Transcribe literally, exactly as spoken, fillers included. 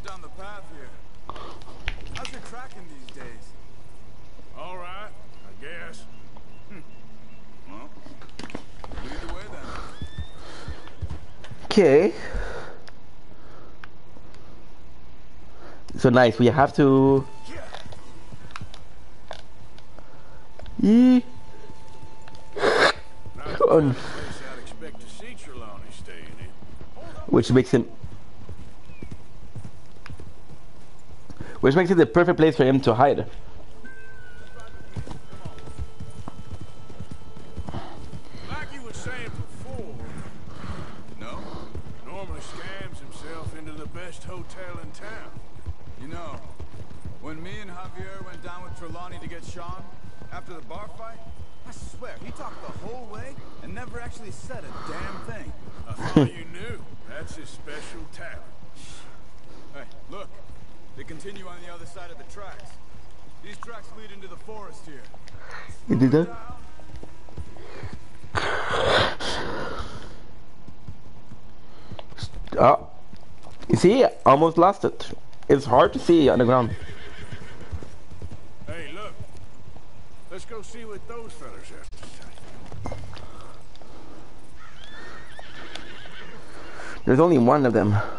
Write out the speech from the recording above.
down the path here. How's your tracking these days? All right, I guess. Hm. Well, lead the way then. Okay. So nice. We have to. Yee. On. Which makes him. Which makes it the perfect place for him to hide. Like you were saying before, No? normally scams himself into the best hotel in town. You know, when me and Javier went down with Trelawney to get Sean, after the bar fight, I swear, he talked the whole way and never actually said a damn thing. I thought you knew. That's his special talent. Hey, look. They continue on the other side of the tracks. These tracks lead into the forest here. You did that? Oh. You see, I almost lost it. It's hard to see on the ground. Hey, look. Let's go see what those fellas have to say. There's only one of them.